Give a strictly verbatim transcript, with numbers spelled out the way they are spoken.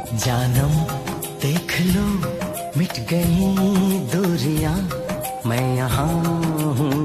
जानम देख लो मिट गई दूरियां, मैं यहाँ हूँ।